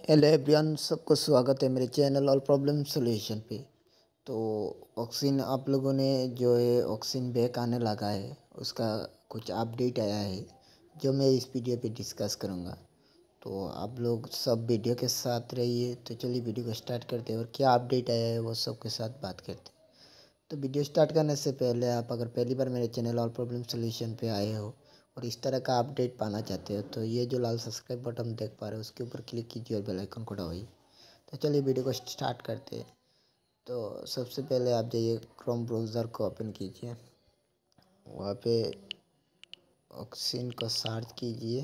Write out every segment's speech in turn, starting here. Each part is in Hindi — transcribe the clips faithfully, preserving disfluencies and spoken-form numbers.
हेलो एवरीवन, सबको स्वागत है मेरे चैनल ऑल प्रॉब्लम सॉल्यूशन पे। तो ऑक्सीजन आप लोगों ने जो है ऑक्सीजन बैक आने लगा है, उसका कुछ अपडेट आया है जो मैं इस वीडियो पे डिस्कस करूँगा। तो आप लोग सब वीडियो के साथ रहिए। तो चलिए वीडियो को स्टार्ट करते हैं और क्या अपडेट आया है वो सबके साथ बात करते हैं। तो वीडियो स्टार्ट करने से पहले आप अगर पहली बार मेरे चैनल ऑल प्रॉब्लम सॉल्यूशन पे आए हो और इस तरह का अपडेट पाना चाहते हो तो ये जो लाल सब्सक्राइब बटन देख पा रहे हो उसके ऊपर क्लिक कीजिए और बेल आइकन को दबाइए। तो चलिए वीडियो को स्टार्ट करते हैं। तो सबसे पहले आप जाइए क्रोम ब्राउज़र को ओपन कीजिए, वहाँ पे ऑक्सीजन को सर्च कीजिए।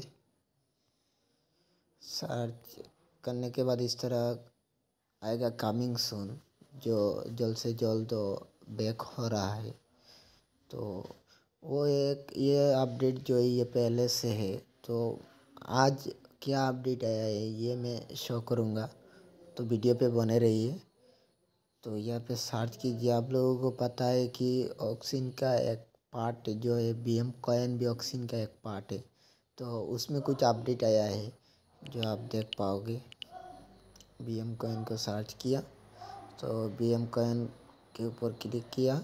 सर्च करने के बाद इस तरह आएगा कमिंग सून, जो जल्द से जल्द बैक हो रहा है। तो वो एक ये अपडेट जो है ये पहले से है। तो आज क्या अपडेट आया है ये मैं शो करूँगा, तो वीडियो पे बने रहिए। तो यहाँ पे सर्च कीजिए। आप लोगों को पता है कि ऑक्सीजन का एक पार्ट जो है बी एम कॉइन भी ऑक्सीजन का एक पार्ट है। तो उसमें कुछ अपडेट आया है जो आप देख पाओगे। बी एम कॉइन को सर्च किया तो बी एम कॉइन के ऊपर क्लिक किया।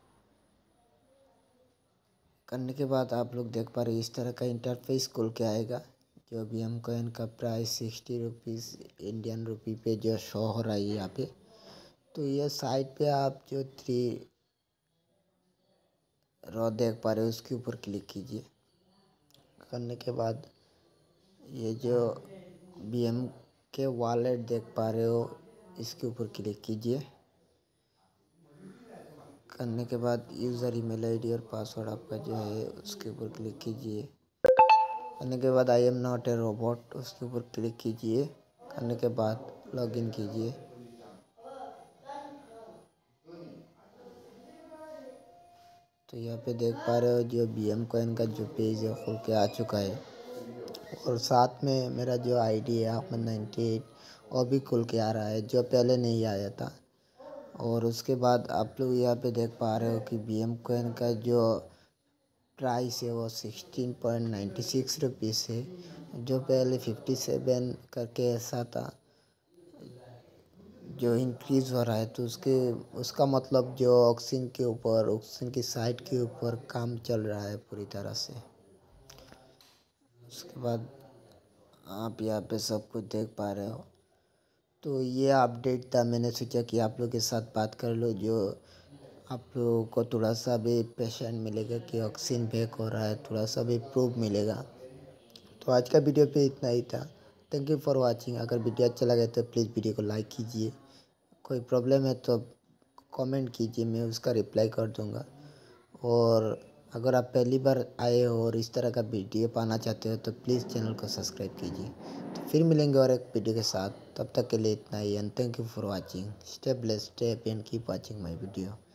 करने के बाद आप लोग देख पा रहे इस तरह का इंटरफेस खुल के आएगा। जो बी एम कॉइन का price sixty rupees Indian rupee पे जो शो हो रहा है यहाँ पे। तो ये साइट पे आप जो थ्री रो देख पा रहे हो उसके ऊपर क्लिक कीजिए। करने के बाद ये जो बी एम के वॉलेट देख पा रहे हो इसके ऊपर क्लिक कीजिए। करने के बाद यूज़र ईमेल आईडी और पासवर्ड आपका जो है उसके ऊपर क्लिक कीजिए। करने के बाद I am not a robot उसके ऊपर क्लिक कीजिए। करने के बाद लॉगिन कीजिए। तो यहाँ पे देख पा रहे हो जो बी एम कॉइन का जो पेज है खुल के आ चुका है और साथ में मेरा जो आईडी है अहमद नाइन्टी एट वो भी खुल के आ रहा है जो पहले नहीं आया था। और उसके बाद आप लोग यहाँ पे देख पा रहे हो कि बी एम कॉइन का जो प्राइस है वो sixteen point ninety six rupees है, जो पहले फिफ्टी सेवन करके ऐसा था जो इंक्रीज़ हो रहा है। तो उसके उसका मतलब जो ऑक्सीजन के ऊपर ऑक्सीजन की साइट के ऊपर काम चल रहा है पूरी तरह से। उसके बाद आप यहाँ पे सब कुछ देख पा रहे हो। तो ये अपडेट था, मैंने सोचा कि आप लोग के साथ बात कर लो, जो आप लोगों को थोड़ा सा भी पेशेंट मिलेगा कि ऑक्सीजन बैक हो रहा है, थोड़ा सा भी प्रूफ मिलेगा। तो आज का वीडियो पे इतना ही था। Thank you for watching. अगर वीडियो अच्छा लगे तो प्लीज़ वीडियो को लाइक कीजिए। कोई प्रॉब्लम है तो कमेंट कीजिए, मैं उसका रिप्लाई कर दूंगा। और अगर आप पहली बार आए हो और इस तरह का वीडियो पाना चाहते हो तो प्लीज़ चैनल को सब्सक्राइब कीजिए। तो फिर मिलेंगे और एक वीडियो के साथ, तब तक के लिए इतना ही and thank you for watching. Stay blessed, stay happy and keep watching my video.